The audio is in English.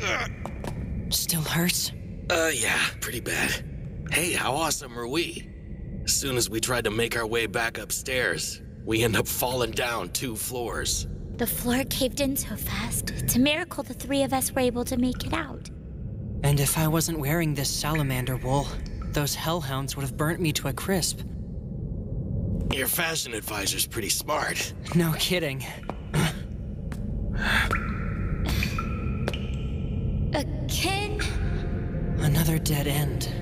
Still hurts? Yeah, pretty bad. Hey, how awesome are we? As soon as we tried to make our way back upstairs, we end up falling down 2 floors. The floor caved in so fast. It's a miracle the 3 of us were able to make it out. And if I wasn't wearing this salamander wool, those hellhounds would have burnt me to a crisp. Your fashion advisor's pretty smart. No kidding. Ken? Another dead end.